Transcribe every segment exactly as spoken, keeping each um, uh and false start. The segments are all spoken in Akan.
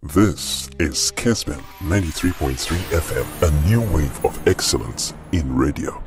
This is Kessben ninety-three point three F M, a new wave of excellence in radio.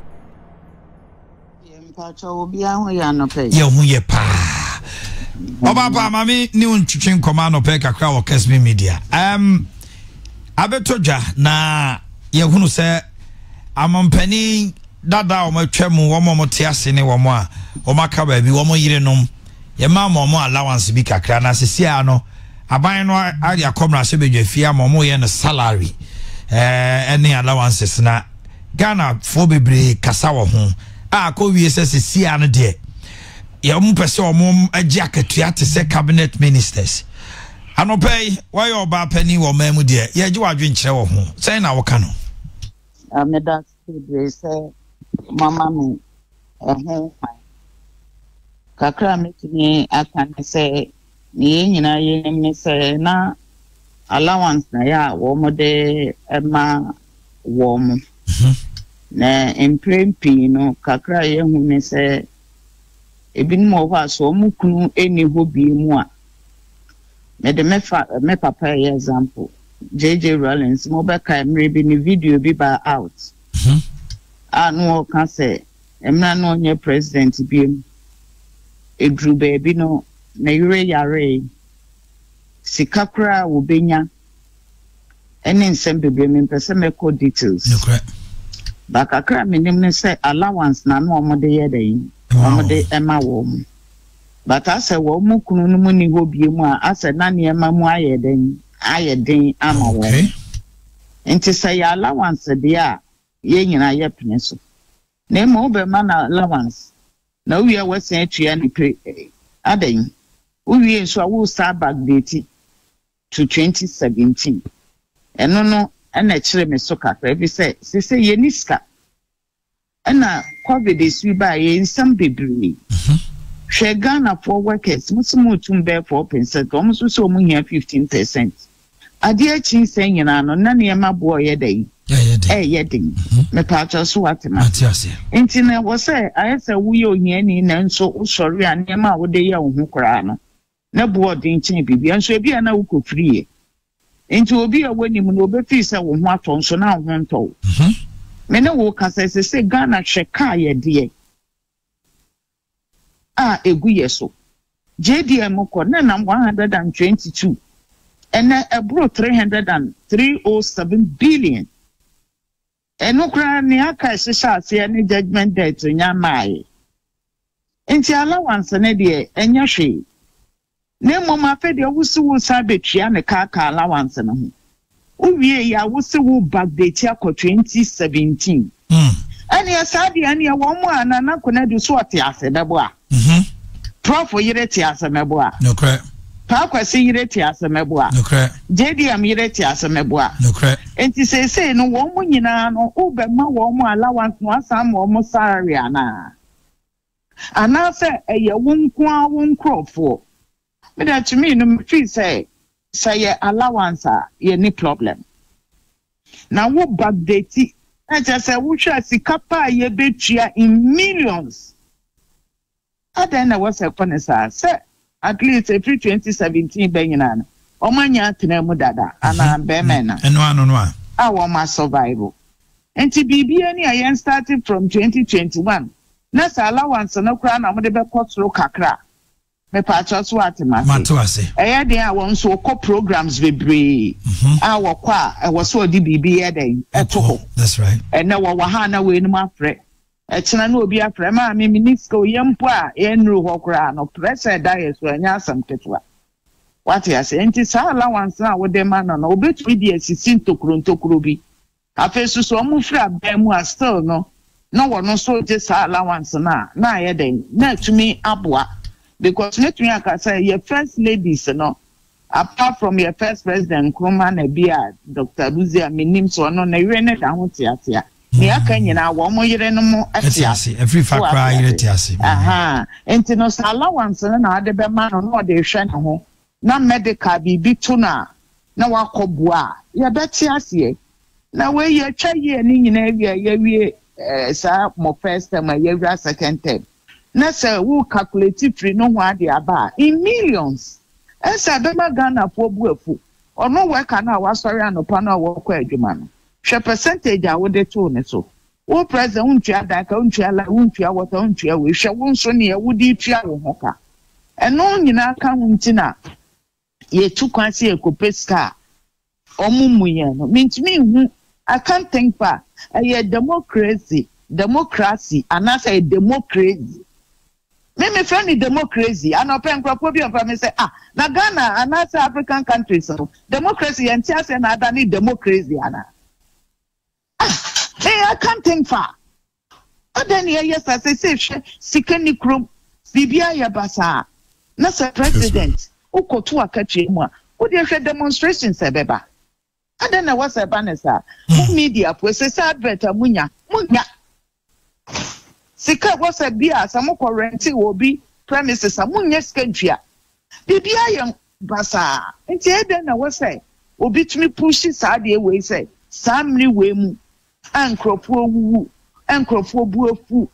Yo, ye pa. Obaba mami ni unchuchin command of kakra or Kessben Media. Um, abetoja na ye hunu se amampani dada o matwemu wo mo tiase ne wo mo a o maka ba bi wo mo yirenom ye ma mo mo allowance bi kakra na sesia no aban no ari akomra se bedwafia mo mo ye no salary eh any allowances na Ghana for bebre kasa wo ho a ko wie se sesia no de ye mo pese o mo agi akatua te se cabinet ministers anopei why oba pani wo mamu de ye gi wadwen kire wo ho sei na wo ka no ameda they say mama me eh kakra me tini aka say ni nyina ye me say na allowance na ya wo mo de ema wo mo na emprempi no kakra ye hu me say ebin mo ho aso mo kunu eni ho bi mu a me de me fa me papa example J J Rollins mo be ka mre bi ni video bi ba out mhm anu ka say emra no nye president bi em edru baby no na yure yare sikakra wo benya ene nsem bebre me pese me code details no correct ba kakra me nim ne say allowance na no omode ye dey omode ema wo mu but ase wo mu kunu no mu ni ho bie mu a ase na ne ema mu aye den aye den ama wo enti say allowance de a ye nyina ye pene so na mo be ma na allowance na we are wese atua ni pre adan we so we start back date to twenty seventeen eno no na kire me so kakra bi say se ye niska na covid is we ba ye nsam bebre hwe Ghana for workers musumu tumbe four percent almost so mu hia fifteen percent ade achi say nyina no na ne ma bo ye dai eh ye ding me pa cho so atema enti na wo say ayesa wo ye ohia ni na nso usori ane ma wo de ye wo hu kra no na bo de nchen bibia nso bia na wo kofrie enti obi a wani mu no obefi say wo hu ato nso na wo nto me na wo ka say say Ghana hweka ye de a egu yeso J D M ko na na one hundred twenty-two and abro three hundred oh seven billion eno kra ni aka shisha ase ni judgment day to nya mai enti allowance na de enya hwe na mom afa de wusu wusa betua ne ka ka allowance na ho uwie ya wusu wu backdate akọ twenty seventeen mm ani asadi ani ya wo mu ana na kona du so ate ase bebo a mhm prof yire ti ase mebo a no correct pa kwasi yire ti ase mebo a no correct J D M yire ti ase mebo a no correct enti say say no wo mu nyina no ube ma wo mu allowance no asam wo mu salary ana ana say eye wo nko a wo nkrofo me da to me no feel say say allowance a ye ni problem na wo backdate I just say we should see kapa ye betua in millions. I then was a funny say at least every twenty seventeen benyan. Omanya tenemu dada and bemena. And one on one. Our ma survival. And to be be any I started from twenty twenty-one. Nasa allowance no crown am de be potro kakra. Me patcho so atema. Matuase. Eya dey awon so ko programs bebre. Ah wo kwa e wo so di bibi e dey eto. That's right. And na wo ha na we num afre. E kina na obi afre ma me minisko yempo a e nru ho kra no pressure die so anya asam ketwa. What you say enti sa allowance na wo de ma no no obetumi di asisi ntokuro ntokuro bi. Afesu so mo fra ba mu a still no. No wo no so je sa allowance na na ye dey na tumi aboa. Because let me say your first ladies, you know, apart from your first president, Nkrumah na bia Doctor Buzi aminim so no na yire na da ho tiatia. Ni aka nyina wo mo yire no mo atiase. Every fakra yire tiase. Aha. Enti no allowance na ade be ma no no de hwe na ho. Na medical bi bi to na na wakoboa. Ya betiase. Na we ye twa ye ni nyina wi ye wi eh sa mo first time ye wi second time. Na say we calculate free no one ade aba in millions. Esa be ma Ghana for buafu ono work na wa sorry anopa na wo kwa adwuma no hwe percentage a wo de to ne so wo president untua daka untua la untua water untua we hwe wo nso ne wo di tua wo ho ka eno nyina ka huntina ye tu kwanse ekopeska omumuye no mintimi hu I can't think pa a democracy democracy and I say democracy me me friend democracy and open crop bi on me say ah na Ghana and I say African countries so democracy and say na adani democracy ana ah hey I can't think far then yes I say say sikani krom bibia ya basa na say president ukotu akachi mu a wo dey hwe demonstrations ebeba and then was a banner media pues say advert munya munya sika was a bia some currency will be premises amunya skedua bibia yam basa nti e den na was say obi tumi push saade we say samri we mu ankrofo wu ankrofo buafu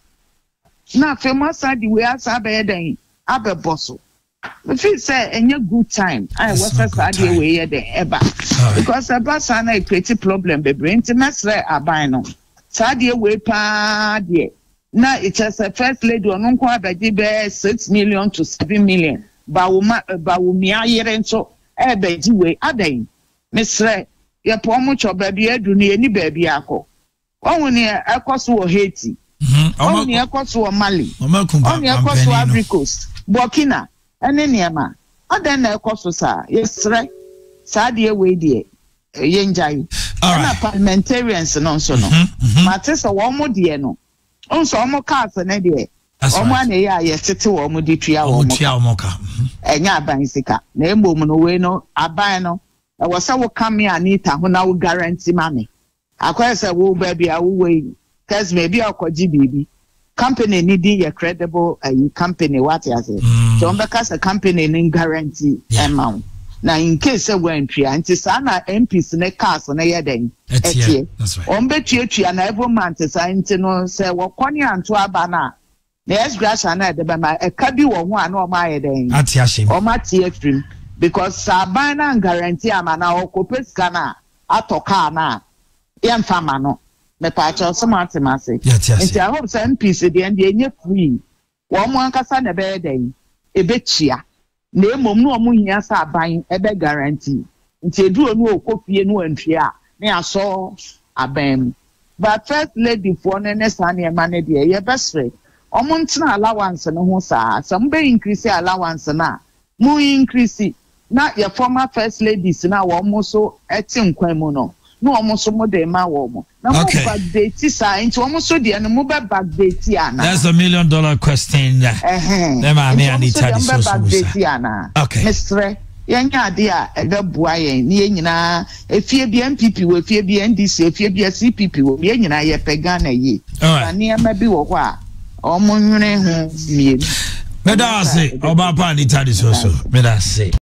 na fema saade we asa be den abeboso we feel say any good time I was saade we den eba because about sana create problem be bring to mesre aban no saade we pa de na it is a first lady on nko abaji be six million to seven million ba wo ma ba wo mi ayere nso e baji we adan mesre ye po mo cho ba bi adu ne ni ba bi akọ ohun ni ekoso wo Haiti ohun ni ekoso wo Mali ohun ni ekoso Ivory Coast Burkina ene niema adan na ekoso sa yesre saade we de ye njai na parliamentarians no so no matesa wo mo de no onso omo cars na de omo na ya ye tete wo mo de tua wo mo tua wo ka enya aban sika na emom no we no aban no e wo se wo come ANITA ho na wo guarantee mame akwai se wo ba bia wo we cause maybe akoji bibi company ni di ye credible a uh, company what you say mm. so mbeka se company ni guarantee yeah. amount na in case we ntwa nti sa na M Ps ne cars na ye den etie ombe tuatua na every month sa nti no se wo kwani anto aba na na yes grasha na de be ma e ka bi wo ho ana o ma ye den ati ahim o ma tie extreme because saban na guarantee ama na o kopesika na atoka na ye mfama no me pa cha so ma temase nti I hope say M Ps de en de enye free wo mo ankasa na be den e be chia na emom no omu hia sa aban ebe guarantee nti eduo no okofie no antwea na aso aban but first lady for ne ne sa ne ma ne de ye besre omo ntina allowance no ho sa some be increase allowance na mu increase na your former first ladies na wo mo so eti nkwan mu no no omo so mo de ma wo mo na mo backdate sa nti omo so de no mo be backdate ana that's a million dollar question eh dem a me ANITA DESOSO okay Mister yenya ade a ega bua yen ne yenyina efie bi M P P wo efie bi N D C efie bi C P P wo bi yenyina ye pega na ye ani ema bi wo kwa omo nwene ho mie me da say oba pa ANITA DESOSO me da say